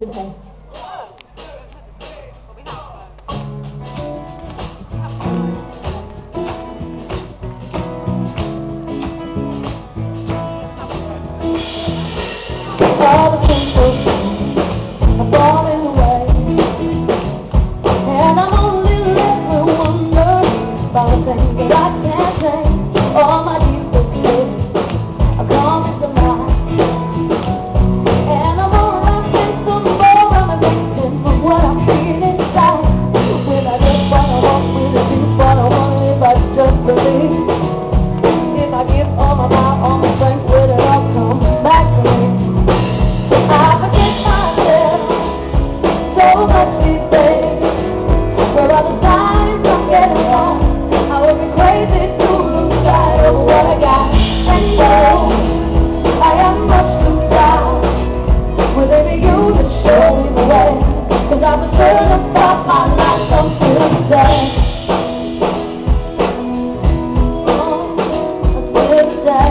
Okay. All the simple things are falling away, and I'm only left with wonder about the things that I can't change. All my deepest fears are coming to life, and I'm unwrapping some more. I'm a victim of what I'm feeling inside. When I get what I want, will it be what I want? If I just believe, if I give all my might, all my strength, will it all come back to me? I forget myself so much these days. Where are the signs I'm getting lost? I would be crazy to lose sight of what I got. And so I am much too proud. Will it be you to show me the way? 'Cause I've been certain about my life until today. Until today.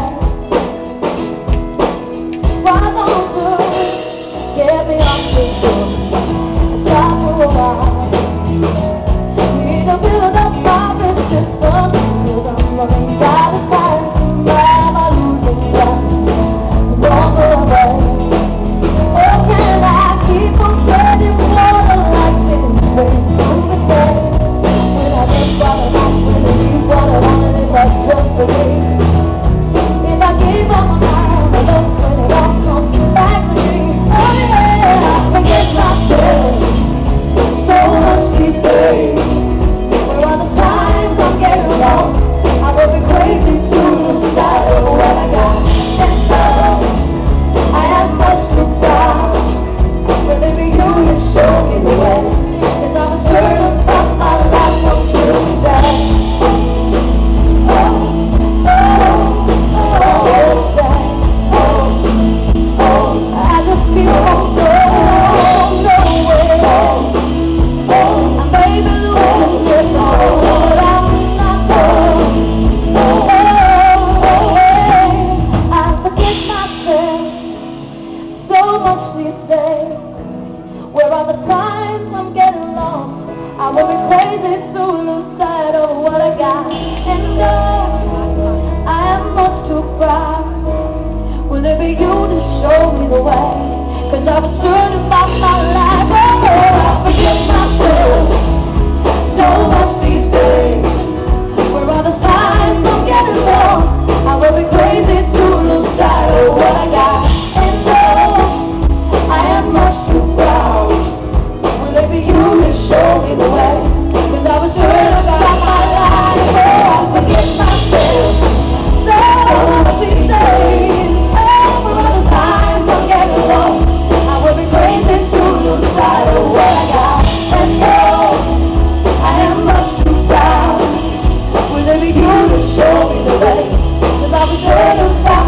Why don't you get me off this door and stop for a while? Need to build up my resistance, 'cause I'm running out of time. Am I losing ground? Longer away. Or can I keep on treading water like this, waiting to the day? When I get what I want, when I need what I want, and if I just believe, if I give all my mind, I look when it all comes back to me. Oh yeah, I forget myself so much these days. Where are the signs I'm getting lost? I would be crazy to lose sight of what I got. And so I am much too proud. Will it be you to show me the way? 'Cause I'm certain about my life until today. I just feel I may be losing this all, but I'm not sure. I forget myself so much these days. Where are the signs I'm getting lost? I will be crazy to lose sight of what I got. And I am much too proud. Will it be you to show me the way? 'Cause I was certain about my life. Oh, I forget myself so much these days. Where are the signs I'm getting lost? I will be crazy to lose sight of what I got. And I am much too proud. Will it be you to show me the way? 'Cause I was certain about my life. Oh, I forget myself so much these days. Oh, where are the signs I'm getting lost? I will be crazy to lose sight of what I got. And I am much too proud. Will it be you to show me the way? 'Cause I was certain about